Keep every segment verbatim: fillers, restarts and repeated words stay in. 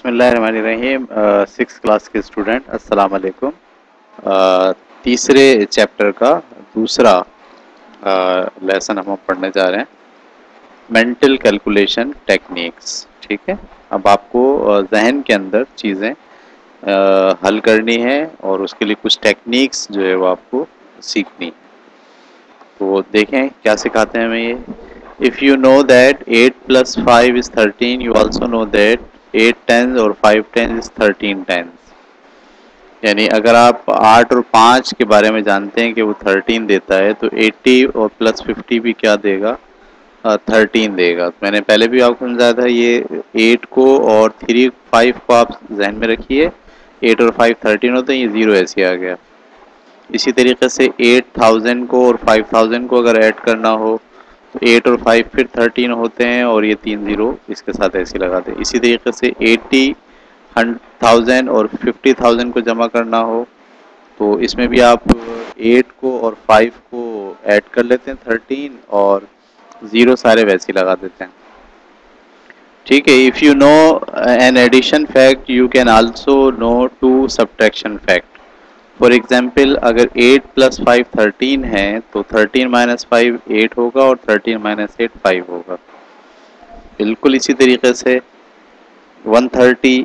बिस्मिल्लाहिर्रहमानिर्रहीम। Six class के student अस्सलाम वालेकुम। अ, तीसरे चैप्टर का दूसरा लेसन हम पढ़ने जा रहे हैं, मेंटल कैलकुलेशन टेक्निक्स। ठीक है, अब आपको जहन के अंदर चीज़ें हल करनी है और उसके लिए कुछ टेक्निक्स जो है वो आपको सीखनी है। तो देखें क्या सिखाते हैं हमें ये। If you know that eight plus five is thirteen, you also know that eight tens और five tens is thirteen tens. यानी अगर आप आठ और पाँच के बारे में जानते हैं कि वो थर्टीन देता है, तो एट्टी और प्लस फिफ्टी भी क्या देगा, थर्टीन देगा। मैंने पहले भी आपको समझाया था, ये एट को और थ्री फाइव को आप जहन में रखिए। एट और फाइव थर्टीन होते हैं, ये ज़ीरो ऐसे आ गया। इसी तरीके से एट थाउजेंड को और फाइव थाउजेंड को अगर ऐड करना हो तो एट और फाइव फिर थर्टीन होते हैं और ये तीन ज़ीरो इसके साथ ऐसे लगाते हैं। इसी तरीके से एट्टी थाउजेंड और फिफ्टी थाउजेंड को जमा करना हो तो इसमें भी आप एट को और फाइव को ऐड कर लेते हैं थर्टीन और ज़ीरो सारे वैसे ही लगा देते हैं। ठीक है, if you know an addition fact you can also know to subtraction fact. For example, अगर एट प्लस फाइव थर्टीन है तो थर्टीन माइनस फाइव एट होगा और थर्टीन माइनस एट फाइव होगा। बिल्कुल इसी तरीके से वन थर्टी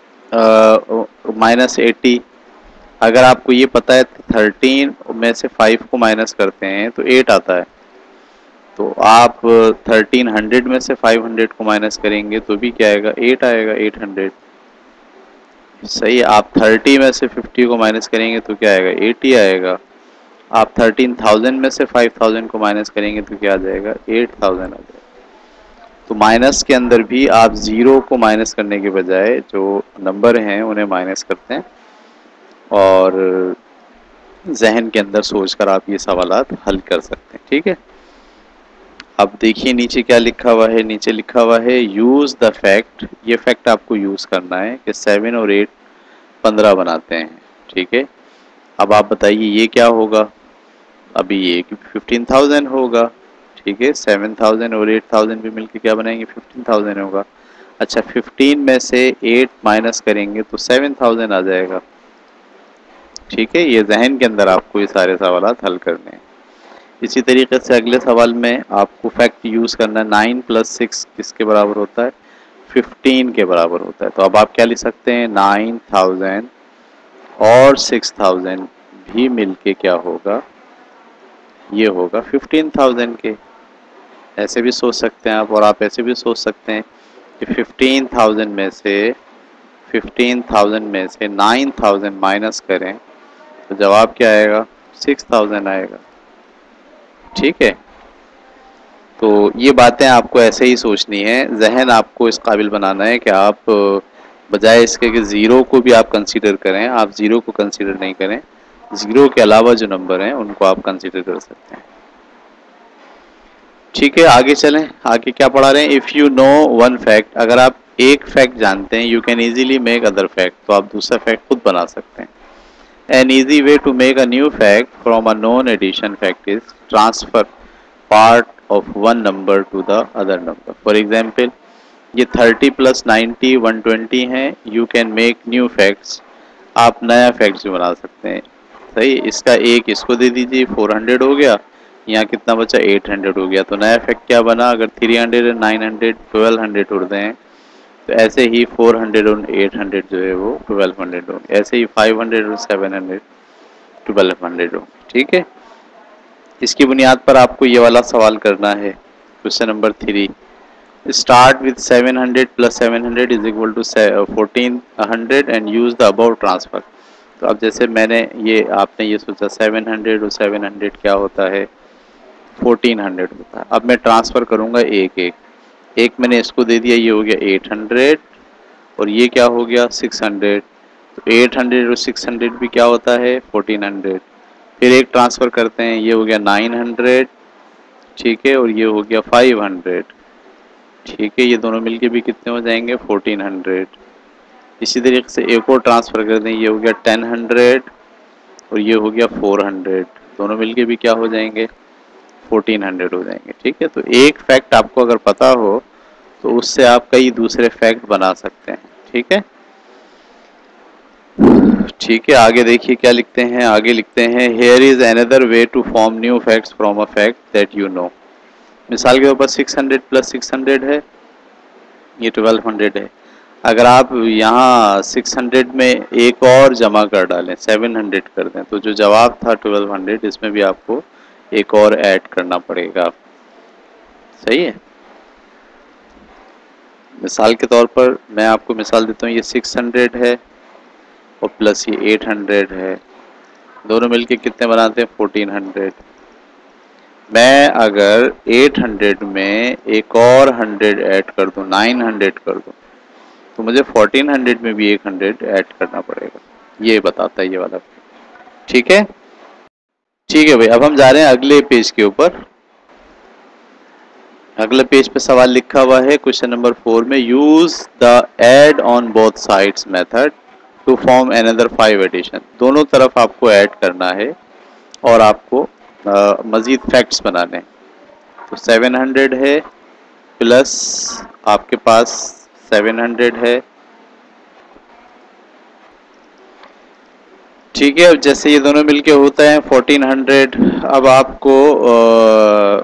माइनस एटी, अगर आपको ये पता है थर्टीन में से फाइव को माइनस करते हैं तो एट आता है, तो आप थर्टीन हंड्रेड में से फाइव हंड्रेड को माइनस करेंगे तो भी क्या आएगा, एट आएगा, एट हंड्रेड। सही, आप थर्टी में से फिफ्टी को माइनस करेंगे तो क्या आएगा, एटी आएगा। आप थर्टीन थाउजेंड में से फाइव थाउजेंड को माइनस करेंगे तो क्या आ जाएगा, एट थाउजेंड आ जाएगा। तो माइनस के अंदर भी आप ज़ीरो को माइनस करने के बजाय जो नंबर हैं उन्हें माइनस करते हैं और जहन के अंदर सोचकर आप ये सवालात हल कर सकते हैं। ठीक है, अब देखिए नीचे क्या लिखा हुआ है। नीचे लिखा हुआ है यूज़ द फैक्ट। ये फैक्ट आपको यूज़ करना है कि सेवन और एट पंद्रह बनाते हैं। ठीक है, अब आप बताइए ये क्या होगा। अभी ये फिफ्टीन थाउजेंड होगा। ठीक है, सेवन थाउजेंड और एट थाउजेंड भी मिलके क्या बनाएंगे, फिफ्टीन थाउजेंड होगा। अच्छा, फिफ्टीन में से एट माइनस करेंगे तो सेवन थाउजेंड आ जाएगा। ठीक है, ये जहन के अंदर आपको ये सारे सवालात हल करने हैं। इसी तरीके से अगले सवाल में आपको फैक्ट यूज़ करना है, नाइन प्लस सिक्स किसके बराबर होता है, फिफ्टीन के बराबर होता है। तो अब आप क्या लिख सकते हैं, नाइन थाउजेंड और सिक्स थाउजेंड भी मिलके क्या होगा, ये होगा फिफ्टीन थाउजेंड के। ऐसे भी सोच सकते हैं आप, और आप ऐसे भी सोच सकते हैं कि फिफ्टीन थाउजेंड में से फिफ्टीन थाउजेंड में से नाइन थाउजेंड माइनस करें तो जवाब क्या आएगा, सिक्स थाउजेंड आएगा। ठीक है, तो ये बातें आपको ऐसे ही सोचनी है। जहन आपको इस काबिल बनाना है कि आप बजाय इसके कि ज़ीरो को भी आप कंसीडर करें, आप ज़ीरो को कंसीडर नहीं करें, ज़ीरो के अलावा जो नंबर हैं उनको आप कंसीडर कर सकते हैं। ठीक है, आगे चलें। आगे क्या पढ़ा रहे हैं, if you know one fact. अगर आप एक फैक्ट जानते हैं, you can easily make other fact, तो आप दूसरा फैक्ट खुद बना सकते हैं। An easy way to make a new fact from a known addition fact is transfer part of one number to the other number. For example, ये thirty plus ninety one twenty हैं। You can make new facts, आप नया facts भी बना सकते हैं। सही, इसका एक इसको दे दीजिए, फोर हंड्रेड हो गया, यहाँ कितना बचा, एट हंड्रेड हो गया। तो नया फैक्ट क्या बना, अगर थ्री हंड्रेड और नाइन हंड्रेड ट्वेल्व हंड्रेड उड़ते हैं तो ऐसे ही फोर हंड्रेड और एट हंड्रेड जो है वो ट्वेल्व हंड्रेड होंगे। ऐसे ही फाइव हंड्रेड और सेवन हंड्रेड ट्वेल्व हंड्रेड होंगे। ठीक है, इसकी बुनियाद पर आपको ये वाला सवाल करना है। Question number three, start with seven hundred plus seven hundred is equal to fourteen hundred and use the about transfer. तो अब जैसे मैंने ये आपने ये सोचा सेवन हंड्रेड और सेवन हंड्रेड क्या होता है, फोर्टीन हंड्रेड होता है। अब मैं ट्रांसफ़र करूँगा एक एक एक मैंने इसको दे दिया, ये हो गया एट हंड्रेड और ये क्या हो गया, सिक्स हंड्रेड। तो एट हंड्रेड और सिक्स हंड्रेड भी क्या होता है, फोर्टीन हंड्रेड। फिर एक ट्रांसफ़र करते हैं, ये हो गया नाइन हंड्रेड। ठीक है, और ये हो गया फाइव हंड्रेड। ठीक है, ये दोनों मिलके भी कितने हो जाएंगे, फोर्टीन हंड्रेड। इसी तरीके से एक और ट्रांसफ़र कर दें, ये हो गया टेन हंड्रेड और ये हो गया फोर हंड्रेड। दोनों मिलके भी क्या हो जाएंगे, फोर्टीन हंड्रेड हो जाएंगे। ठीक है, तो एक फैक्ट आपको अगर पता हो तो उससे आप कई दूसरे फैक्ट बना सकते हैं। ठीक है, ठीक है, आगे देखिए क्या लिखते हैं। आगे लिखते हैं here is another way to form new facts from a fact that you know. मिसाल के ऊपर six hundred plus six hundred है, ये ट्वेल्व हंड्रेड है। अगर आप यहाँ सिक्स हंड्रेड में एक और जमा कर डालें, सेवन हंड्रेड कर दें, तो जो जवाब था ट्वेल्व हंड्रेड, इसमें भी आपको एक और ऐड करना पड़ेगा। सही है। मिसाल के तौर पर मैं आपको मिसाल देता हूँ, ये सिक्स हंड्रेड है और प्लस ये एट हंड्रेड है, दोनों मिलके कितने बनाते हैं, फोर्टीन हंड्रेड। मैं अगर एट हंड्रेड में एक और हंड्रेड ऐड कर दूं, नाइन हंड्रेड कर दूं, तो मुझे फोर्टीन हंड्रेड में भी एक हंड्रेड ऐड करना पड़ेगा। ये बताता है ये वाला। ठीक है, ठीक है भाई। अब हम जा रहे हैं अगले पेज के ऊपर। अगले पेज पे सवाल लिखा हुआ है क्वेश्चन नंबर फोर में, use the add on both sides method to form another five addition. दोनों तरफ आपको ऐड करना है और आपको मजीद फैक्ट्स बनाने। तो सेवन हंड्रेड है प्लस आपके पास सेवन हंड्रेड है। ठीक है, अब जैसे ये दोनों मिलके होता है फोर्टीन हंड्रेड। अब आपको आ,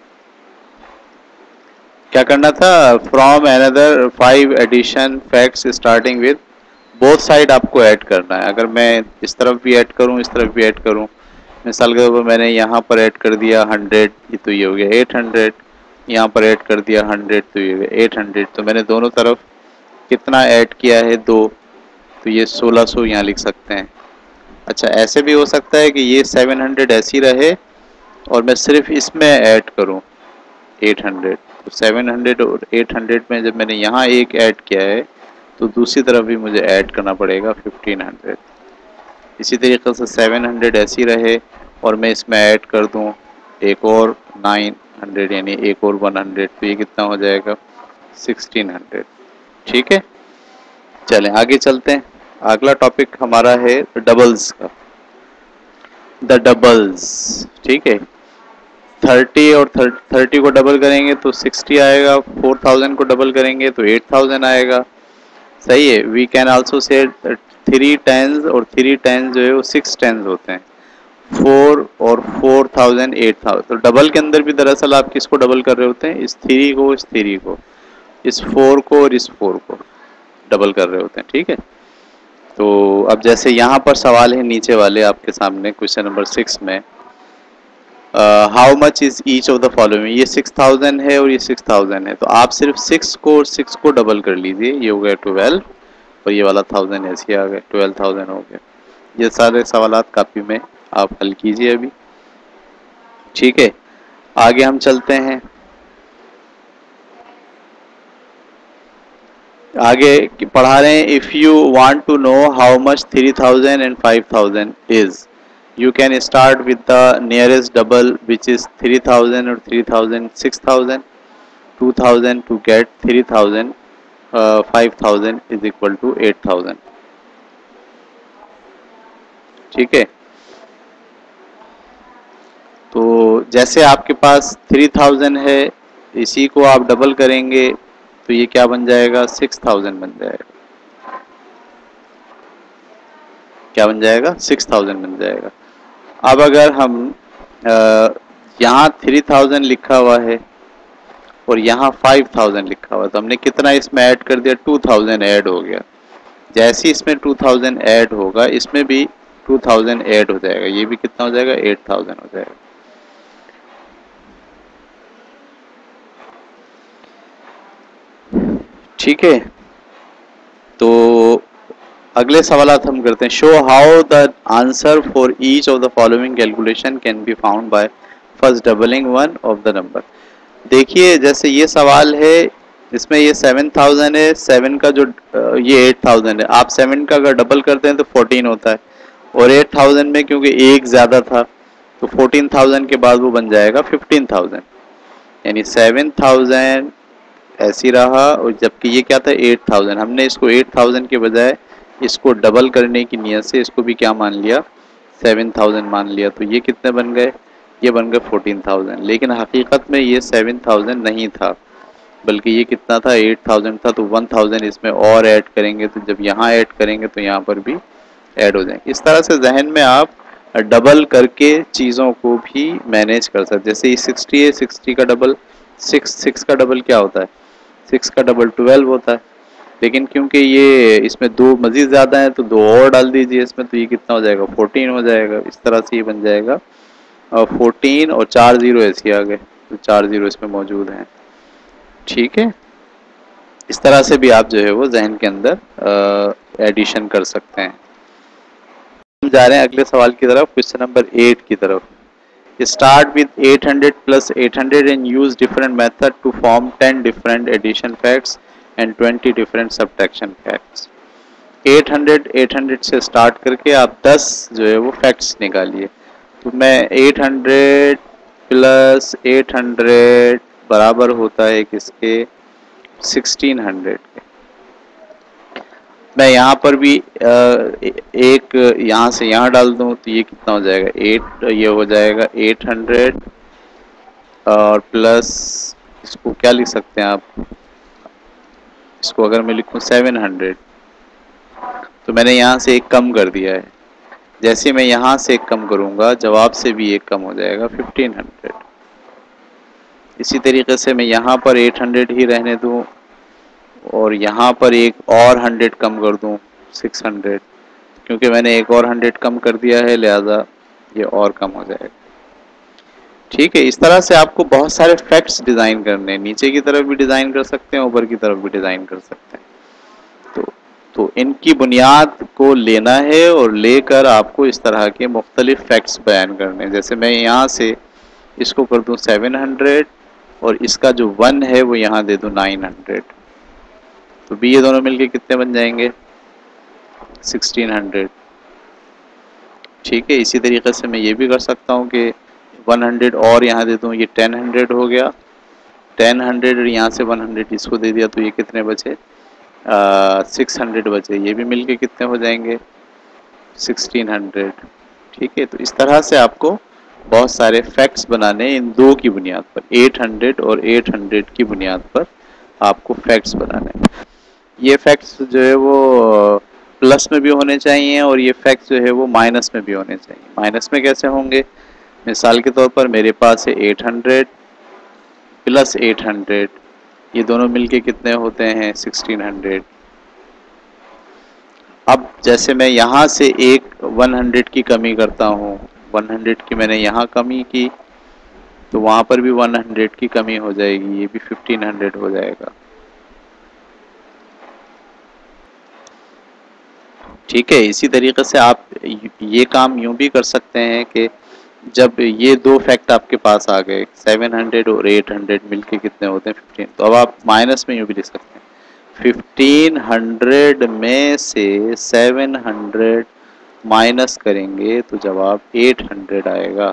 क्या करना था, from another five addition facts starting with both side आपको ऐड करना है। अगर मैं इस तरफ भी ऐड करूं, इस तरफ भी ऐड करूं, मिसाल के तौर पर मैंने यहाँ पर ऐड कर दिया हंड्रेड, तो ये हो गया एट हंड्रेड। यहाँ पर ऐड कर दिया हंड्रेड, तो ये हो गया एट हंड्रेड। तो मैंने दोनों तरफ कितना ऐड किया है, दो, तो ये सोलह सौ यहाँ लिख सकते हैं। अच्छा, ऐसे भी हो सकता है कि ये सेवन हंड्रेड ऐसी रहे और मैं सिर्फ इसमें ऐड करूं एट हंड्रेड। तो सेवन हंड्रेड और एट हंड्रेड में जब मैंने यहाँ एक ऐड किया है, तो दूसरी तरफ भी मुझे ऐड करना पड़ेगा फिफ्टीन हंड्रेड। इसी तरीके से सेवन हंड्रेड ऐसी रहे और मैं इसमें ऐड कर दूं एक और नाइन हंड्रेड, यानी एक और वन हंड्रेड, तो ये कितना हो जाएगा, सिक्सटीन हंड्रेड। ठीक है, चलें आगे चलते हैं। अगला टॉपिक हमारा है डबल्स का, द डबल्स। ठीक है, थर्टी और थर्टी को डबल करेंगे तो सिक्सटी आएगा, फोर थाउजेंड को डबल करेंगे तो एट थाउजेंड आएगा। सही है। We can also say three tens, और थ्री टेंस जो है वो सिक्स टेंस होते हैं, फोर और फोर थाउजेंड एट थाउजेंड। तो डबल के अंदर भी दरअसल आप किसको डबल कर रहे होते हैं, इस थ्री को, इस थ्री को, इस फोर को और इस फोर को डबल कर रहे होते हैं। ठीक है, तो अब जैसे यहाँ पर सवाल है नीचे वाले आपके सामने क्वेश्चन नंबर सिक्स में, how much is each of the following. ये सिक्स थाउजेंड है और ये सिक्स थाउजेंड है, तो आप सिर्फ सिक्स को और सिक्स को डबल कर लीजिए, ये हो गया ट्वेल्व, और ये वाला थाउजेंड ऐसे आ गया, ट्वेल्व थाउजेंड हो गया। ये सारे सवालात कापी में आप हल कीजिए अभी। ठीक है, आगे हम चलते हैं। आगे पढ़ा रहे हैं, if you want to know how much three thousand and five thousand is, you can start with the nearest double which is three thousand or three thousand, six thousand, two thousand to get three thousand, uh, five thousand is equal to eight thousand. ठीक है, तो जैसे आपके पास three thousand है, इसी को आप double करेंगे तो ये क्या बन जाएगा, six thousand बन जाएगा। क्या बन जाएगा, six thousand बन जाएगा। अब अगर हम यहाँ थ्री थाउजेंड लिखा हुआ है और यहाँ फाइव थाउजेंड लिखा हुआ है, तो हमने कितना इसमें ऐड कर दिया, टू थाउजेंड ऐड हो गया। जैसे इसमें टू थाउजेंड ऐड होगा, इसमें भी टू थाउजेंड ऐड हो जाएगा, ये भी कितना हो जाएगा, एट थाउजेंड हो जाएगा। ठीक है, तो अगले सवाल हम करते हैं, show how the answer for each of the following calculation can be found by first doubling one of the number. देखिए जैसे ये सवाल है, इसमें ये सेवन थाउजेंड है, सेवन का जो ये एट थाउजेंड है, आप सेवन का अगर डबल करते हैं तो फोर्टीन होता है, और एट थाउजेंड में क्योंकि एक ज़्यादा था तो फोर्टीन थाउजेंड के बाद वो बन जाएगा फिफ्टीन थाउजेंड, यानी सेवन थाउजेंड ऐसी रहा, और जबकि ये क्या था, एट थाउजेंड। हमने इसको एट थाउजेंड के बजाय इसको डबल करने की नियत से इसको भी क्या मान लिया, सेवन थाउजेंड मान लिया, तो ये कितने बन गए, ये बन गए फोर्टीन थाउजेंड। लेकिन हकीकत में ये सेवन थाउजेंड नहीं था, बल्कि ये कितना था, एट थाउजेंड था। तो वन थाउजेंड इसमें और ऐड करेंगे, तो जब यहाँ ऐड करेंगे तो यहाँ पर भी ऐड हो जाएंगे। इस तरह से जहन में आप डबल करके चीज़ों को भी मैनेज कर सकते। जैसे ये सिक्सटी है, सिक्सटी का डबल सिक्स, सिक्स का डबल क्या होता है, सिक्स का डबल ट्वेल्व होता है। लेकिन क्योंकि ये इसमें दो मजीद ज़्यादा है तो दो और डाल दीजिए इसमें, तो ये कितना हो जाएगा, फोर्टीन हो जाएगा। इस तरह से ये बन जाएगा और फोर्टीन और चार जीरो ऐसे आ गए, तो चार जीरो इसमें मौजूद हैं। ठीक है, इस तरह से भी आप जो है वो जहन के अंदर एडिशन कर सकते हैं। हम जा रहे हैं अगले सवाल की तरफ, क्वेश्चन नंबर एट की तरफ। Start with eight hundred plus eight hundred and use different method to form ten different addition facts and twenty different subtraction facts. Eight hundred eight hundred से स्टार्ट करके आप टेन जो है वो facts निकालिए। तो मैं eight hundred plus eight hundred बराबर होता है किसके, सिक्सटीन हंड्रेड के। मैं यहाँ पर भी एक यहाँ से यहाँ डाल दूँ तो ये कितना हो जाएगा, एट, ये हो जाएगा एट हंड्रेड और प्लस इसको क्या लिख सकते हैं आप, इसको अगर मैं लिखूँ सेवन हंड्रेड, तो मैंने यहाँ से एक कम कर दिया है। जैसे मैं यहाँ से एक कम करूँगा जवाब से भी एक कम हो जाएगा फिफ्टीन हंड्रेड। इसी तरीके से मैं यहाँ पर एट हंड्रेड ही रहने दूँ और यहाँ पर एक और हंड्रेड कम कर दूँ सिक्स हंड्रेड, क्योंकि मैंने एक और हंड्रेड कम कर दिया है लिहाजा ये और कम हो जाएगा। ठीक है, इस तरह से आपको बहुत सारे फैक्ट्स डिज़ाइन करने हैं, नीचे की तरफ भी डिज़ाइन कर सकते हैं, ऊपर की तरफ भी डिज़ाइन कर सकते हैं। तो तो इनकी बुनियाद को लेना है और लेकर आपको इस तरह के मुख्तलिफ फैक्ट्स बयान करने हैं। जैसे मैं यहाँ से इसको कर दूँ सेवन हंड्रेड और इसका जो वन है वो यहाँ दे दूँ नाइन हंड्रेड, तो भी ये दोनों मिलके कितने बन जाएंगे, सिक्सटीन हंड्रेड। ठीक है, इसी तरीके से मैं ये भी कर सकता हूँ कि वन हंड्रेड और यहाँ दे दूँ, ये टेन हंड्रेड हो गया, टेन हंड्रेड यहाँ से वन हंड्रेड इसको दे दिया तो ये कितने बचे, सिक्स हंड्रेड बचे। ये भी मिलके कितने हो जाएंगे, सिक्सटीन हंड्रेड। ठीक है, तो इस तरह से आपको बहुत सारे फैक्ट्स बनाने इन दो की बुनियाद पर, एट हंड्रेड और एट हंड्रेड की बुनियाद पर आपको फैक्ट्स बनाने। ये फैक्ट्स जो है वो प्लस में भी होने चाहिए और ये फैक्ट्स जो है वो माइनस में भी होने चाहिए। माइनस में कैसे होंगे, मिसाल के तौर पर मेरे पास है eight hundred plus eight hundred, ये दोनों मिलके कितने होते हैं, सिक्सटीन हंड्रेड। अब जैसे मैं यहाँ से एक वन हंड्रेड की कमी करता हूँ, वन हंड्रेड की मैंने यहाँ कमी की तो वहाँ पर भी वन हंड्रेड की कमी हो जाएगी, ये भी फिफ्टीन हंड्रेड हो जाएगा। ठीक है, इसी तरीके से आप ये काम यूं भी कर सकते हैं कि जब ये दो फैक्ट आपके पास आ गए, सेवन हंड्रेड और एट हंड्रेड मिलके कितने होते हैं, फिफ्टीन, तो अब आप माइनस में यूं भी लिख सकते हैं, फिफ्टीन हंड्रेड में से सेवन हंड्रेड माइनस करेंगे तो जवाब एट हंड्रेड आएगा।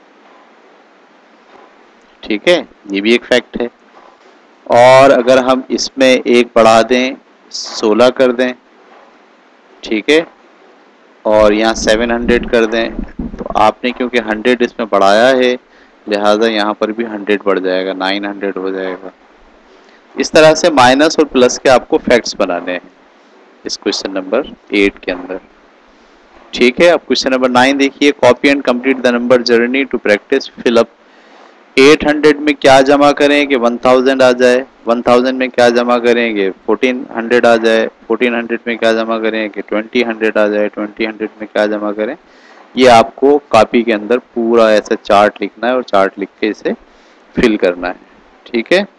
ठीक है, ये भी एक फैक्ट है। और अगर हम इसमें एक बढ़ा दें, सोलह कर दें, ठीक है, और यहाँ सेवन हंड्रेड कर दें, तो आपने क्योंकि हंड्रेड इसमें बढ़ाया है लिहाजा यहाँ पर भी हंड्रेड बढ़ जाएगा, नाइन हंड्रेड हो जाएगा। इस तरह से माइनस और प्लस के आपको फैक्ट्स बनाने हैं इस क्वेश्चन नंबर एट के अंदर। ठीक है, अब क्वेश्चन नंबर नाइन देखिए, copy and complete the number journey to practice fill up. Eight hundred में क्या जमा करें कि वन थाउजेंड आ जाए, वन थाउजेंड में क्या जमा करेंगे, फोर्टीन हंड्रेड आ जाए, फोर्टीन हंड्रेड में क्या जमा करें कि ट्वेंटी हंड्रेड आ जाए, ट्वेंटी हंड्रेड में क्या जमा करें। ये आपको कॉपी के अंदर पूरा ऐसा चार्ट लिखना है और चार्ट लिख के इसे फिल करना है। ठीक है,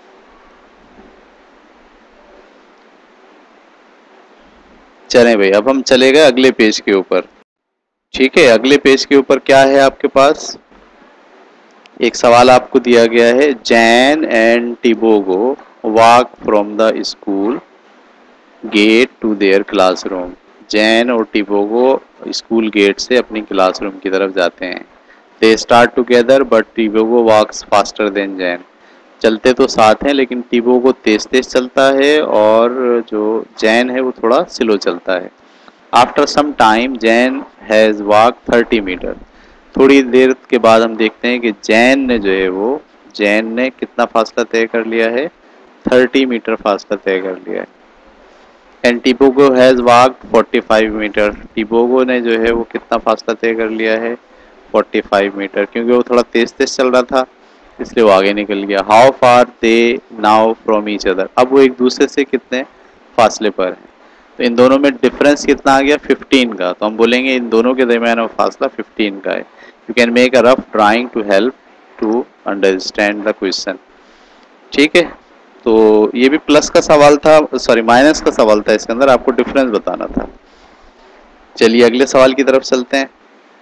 चलें भाई, अब हम चले गए अगले पेज के ऊपर। ठीक है, अगले पेज के ऊपर क्या है आपके पास, एक सवाल आपको दिया गया है, Jan and Tibogo walk from the school gate to their classroom. Jan और टिबोगो स्कूल गेट से अपनी क्लासरूम की तरफ जाते हैं। They start together but Tibogo walks faster than Jan. चलते तो साथ हैं लेकिन टिबोगो तेज तेज चलता है और जो जैन है वो थोड़ा स्लो चलता है। After some time Jan has walk thirty metre. थोड़ी देर के बाद हम देखते हैं कि जैन ने जो है वो जैन ने कितना फासला तय कर लिया है, थर्टी मीटर फासला तय कर लिया है। And Tibogo has walked forty five metre. Tibogo ने जो है वो कितना फासला तय कर लिया है, फोर्टी फाइव मीटर, क्योंकि वो थोड़ा तेज तेज चल रहा था इसलिए वो आगे निकल गया। How far they now from each other, अब वो एक दूसरे से कितने फासले पर हैं। तो इन दोनों में डिफरेंस कितना आ गया, फिफ्टीन का। तो हम बोलेंगे इन दोनों के दरमियान फासला फिफ्टीन का है। You can make a rough drawing to help to understand the question. ठीक है, तो ये भी प्लस का सवाल था, सॉरी माइनस का सवाल था, इसके अंदर आपको डिफरेंस बताना था। चलिए अगले सवाल की तरफ चलते हैं।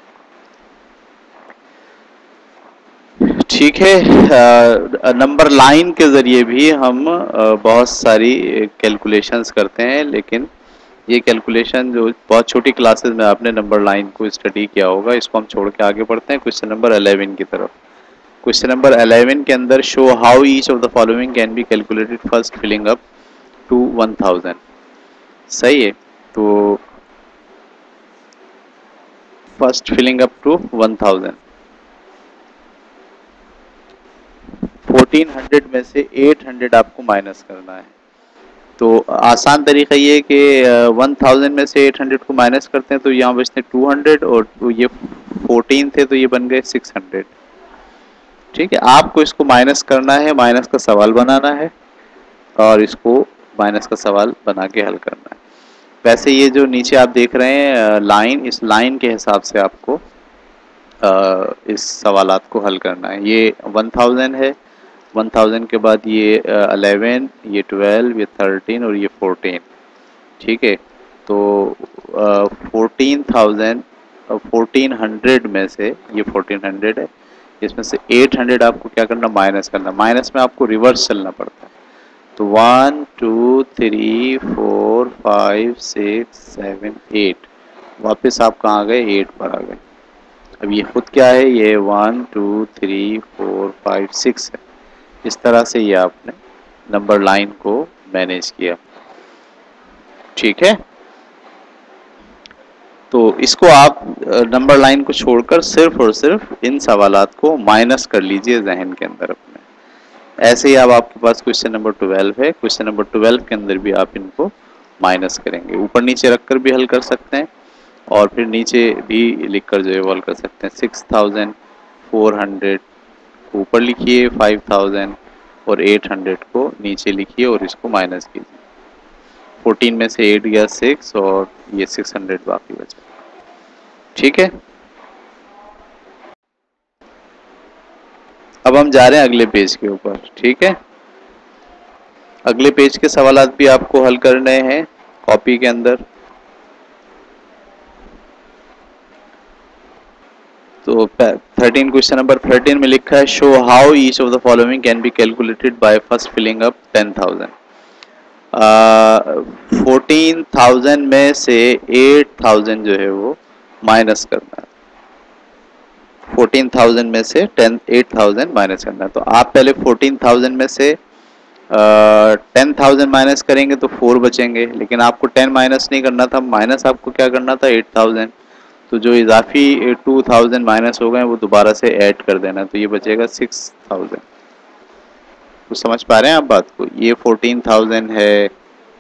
ठीक है, नंबर लाइन के जरिए भी हम आ, बहुत सारी कैलकुलेशंस करते हैं, लेकिन ये कैलकुलेशन जो बहुत छोटी क्लासेस में आपने नंबर लाइन को स्टडी किया होगा, इसको हम छोड़ के आगे बढ़ते हैं क्वेश्चन नंबर इलेवन की तरफ। क्वेश्चन नंबर इलेवन के अंदर show how each of the following can be calculated first filling up to one thousand. सही है, तो first filling up to one thousand, fourteen hundred में से एट हंड्रेड आपको माइनस करना है। तो आसान तरीका ये कि वन थाउजेंड में से एट हंड्रेड को माइनस करते हैं तो यहाँ बचते हैं टू हंड्रेड, और ये फोर्टीन थे तो ये बन गए सिक्स हंड्रेड। ठीक है, आपको इसको माइनस करना है, माइनस का सवाल बनाना है और इसको माइनस का सवाल बना के हल करना है। वैसे ये जो नीचे आप देख रहे हैं लाइन, इस लाइन के हिसाब से आपको आ, इस सवालात को हल करना है। ये वन थाउजेंड है, वन थाउजेंड के बाद ये इलेवन, ये ट्वेल्व, ये थर्टीन और ये फोर्टीन। ठीक है, तो फोर्टीन थाउजेंड फोर्टीन हंड्रेड में से ये फोर्टीन हंड्रेड है, इसमें से एट हंड्रेड आपको क्या करना, माइनस करना। माइनस में आपको रिवर्स चलना पड़ता है। तो one two three four five six seven eight, वापस आप कहाँ गए, एट पर आ गए। अब ये खुद क्या है, ये one two three four five six है। इस तरह से ये आपने नंबर लाइन को मैनेज किया। ठीक है, तो इसको आप नंबर लाइन को छोड़कर सिर्फ और सिर्फ इन सवालात को माइनस कर लीजिए जहन के अंदर अपने। ऐसे ही अब आपके पास क्वेश्चन नंबर ट्वेल्व है, क्वेश्चन नंबर ट्वेल्व के अंदर भी आप इनको माइनस करेंगे। ऊपर नीचे रखकर भी हल कर सकते हैं और फिर नीचे भी लिखकर जो है वो हल कर सकते हैं। सिक्स थाउजेंड फोर हंड्रेड को ऊपर लिखिए, फाइव थाउजेंड और एट हंड्रेड को नीचे लिखिए और इसको माइनस कीजिए। फोर्टीन में से एट गया सिक्स और ये सिक्स हंड्रेड बाकी बचा। ठीक है, अब हम जा रहे हैं अगले पेज के ऊपर। ठीक है, अगले पेज के सवालात भी आपको हल करने हैं कॉपी के अंदर। तो थर्टीन, क्वेश्चन नंबर थर्टीन में लिखा है show how each of the following can be calculated by first filling up ten thousand. Fourteen thousand में से एट थाउजेंड जो है वो माइनस करना है। फोर्टीन थाउजेंड में से टेन एट थाउजेंड माइनस करना है। तो आप पहले फोर्टीन थाउजेंड में से टेन थाउजेंड माइनस करेंगे तो फोर बचेंगे, लेकिन आपको टेन माइनस नहीं करना था, माइनस आपको क्या करना था, एट थाउजेंड। तो जो इजाफी टू थाउजेंड माइनस हो गए वो दोबारा से ऐड कर देना, तो ये बचेगा सिक्स थाउजेंड। तो समझ पा रहे हैं आप बात को। ये फोर्टीन थाउजेंड है,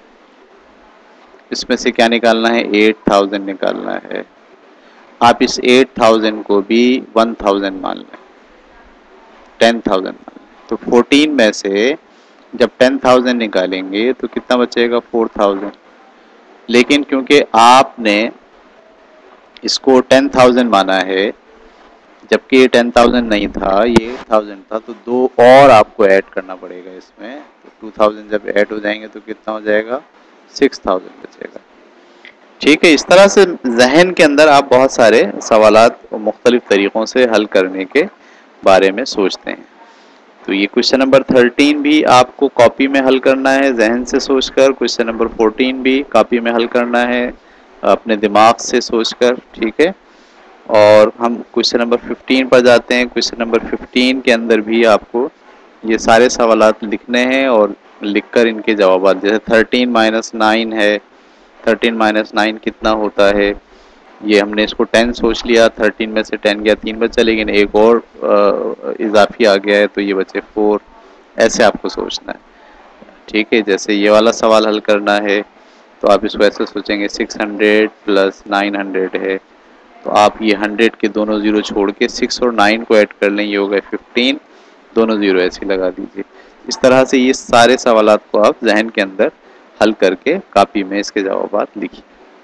इसमें से क्या निकालना है, एट थाउजेंड निकालना है। आप इस एट थाउजेंड को भी वन थाउजेंड मान लें, टेन थाउजेंड मान लें। तो फोर्टीन में से जब टेन थाउजेंड निकालेंगे तो कितना बचेगा, फोर थाउजेंड। लेकिन क्योंकि आपने इसको टेन थाउजेंड माना है जबकि ये टेन थाउजेंड नहीं था, ये एट थाउजेंड था, तो दो और आपको ऐड करना पड़ेगा इसमें। तो टू थाउजेंड जब ऐड हो जाएंगे तो कितना हो जाएगा, सिक्स थाउजेंड बचेगा। ठीक है, इस तरह से जहन के अंदर आप बहुत सारे सवालात मुख्तलिफ तरीक़ों से हल करने के बारे में सोचते हैं। तो ये क्वेश्चन नंबर थर्टीन भी आपको कॉपी में हल करना है जहन से सोचकर। क्वेश्चन नंबर फोर्टीन भी कॉपी में हल करना है अपने दिमाग से सोचकर। ठीक है, और हम क्वेश्चन नंबर फिफ्टीन पर जाते हैं। क्वेश्चन नंबर फिफ्टीन के अंदर भी आपको ये सारे सवालात लिखने हैं और लिखकर इनके जवाब, जैसे थर्टीन माइनस नाइन है, थर्टीन माइनस नाइन कितना होता है, ये हमने इसको टेन सोच लिया, थर्टीन में से टेन गया, तीन बचा, लेकिन एक और इजाफी आ गया है तो ये बचे फोर। ऐसे आपको सोचना है। ठीक है, जैसे ये वाला सवाल हल करना है, तो आप इसको ऐसे सोचेंगे six hundred plus nine hundred है, तो आप ये हंड्रेड के दोनों जीरो छोड़ के सिक्स और नाइन को ऐड कर लें, ये हो गए फिफ्टीन, दोनों जीरो ऐसे लगा दीजिए। इस तरह से ये सारे सवालात को आप जहन के अंदर हल करके कॉपी में इसके जवाबात लिखिए।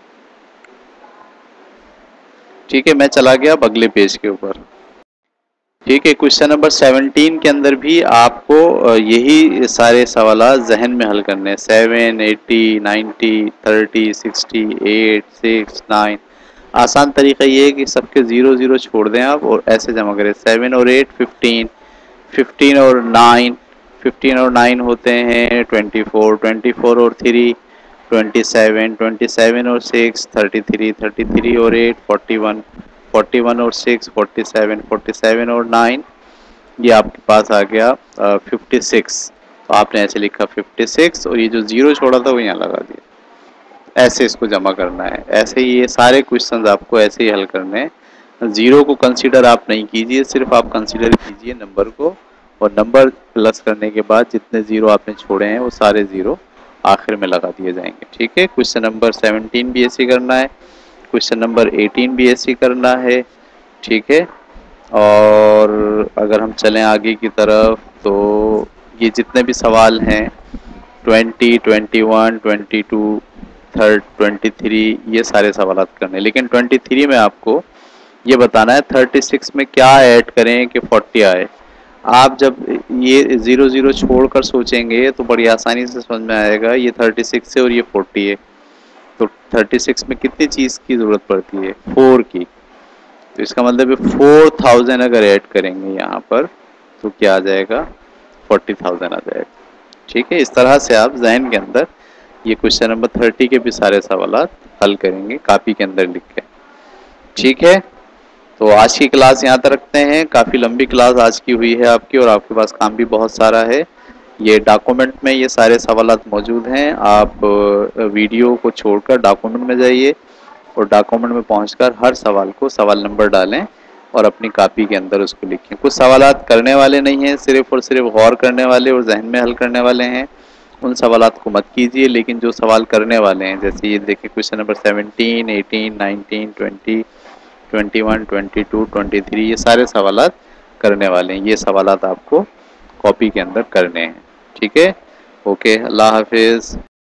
ठीक है, मैं चला गया अब अगले पेज के ऊपर। ठीक है, क्वेश्चन नंबर सेवनटीन के अंदर भी आपको यही सारे सवालात जहन में हल करने हैं। Seven, eighty, ninety, thirty, sixty, eight, six, nine. आसान तरीका ये है कि सबके जीरो जीरो छोड़ दें आप और ऐसे जमा करें। सेवन और एट फिफ्टीन, फिफ्टीन और नाइन, फिफ्टीन और नाइन होते हैं ट्वेंटी फोर, ट्वेंटी फोर और three twenty seven, twenty seven और six thirty three, thirty three और eight forty one, forty one और six forty seven, forty seven और नाइन ये आपके पास आ गया फिफ्टी सिक्स। तो आपने ऐसे लिखा फिफ्टी सिक्स और ये जो जीरो छोड़ा था वो यहाँ लगा दिया। ऐसे इसको जमा करना है। ऐसे ही ये सारे क्वेश्चंस आपको ऐसे ही हल करने हैं। जीरो को कंसीडर आप नहीं कीजिए, सिर्फ आप कंसीडर कीजिए नंबर को, और नंबर प्लस करने के बाद जितने जीरो आपने छोड़े हैं वो सारे जीरो आखिर में लगा दिए जाएंगे। ठीक है, क्वेश्चन नंबर सेवनटीन भी ऐसे करना है, क्वेश्चन नंबर एटीन भी ऐसे करना है। ठीक है, और अगर हम चलें आगे की तरफ तो ये जितने भी सवाल हैं twenty, twenty one, twenty two, third, twenty three ये सारे सवाल करने हैं। लेकिन ट्वेंटी थ्री में आपको ये बताना है थर्टी सिक्स में क्या ऐड करें कि फोर्टी आए। आप जब ये ज़ीरो ज़ीरो छोड़कर सोचेंगे तो बड़ी आसानी से समझ में आएगा ये थर्टी सिक्स है और ये फोर्टी है। तो थर्टी सिक्स में कितनी चीज़ की ज़रूरत पड़ती है? फोर की। तो इसका मतलब है फोर थाउजेंड अगर ऐड करेंगे यहाँ पर तो क्या आ जाएगा? फोर्टी थाउजेंड आ जाएगा। ठीक है, इस तरह से आप जहन के अंदर ये क्वेश्चन नंबर थर्टी के भी सारे सवाल हल करेंगे कॉपी के अंदर लिख के। ठीक है, तो आज की क्लास यहाँ तक रखते हैं। काफ़ी लंबी क्लास आज की हुई है आपकी और आपके पास काम भी बहुत सारा है। ये डॉक्यूमेंट में ये सारे सवालात मौजूद हैं। आप वीडियो को छोड़कर डॉक्यूमेंट में जाइए और डॉक्यूमेंट में पहुंचकर हर सवाल को सवाल नंबर डालें और अपनी कॉपी के अंदर उसको लिखें। कुछ सवालात करने वाले नहीं हैं, सिर्फ और सिर्फ गौर करने वाले और जहन में हल करने वाले हैं। उन सवालात को मत कीजिए, लेकिन जो सवाल करने वाले हैं जैसे ये देखिए question number seventeen, eighteen, nineteen, twenty, twenty one, twenty two, twenty three ये सारे सवालात करने वाले हैं। ये सवालात आपको कॉपी के अंदर करने हैं। ठीक है, ओके, अल्लाह हाफिज़।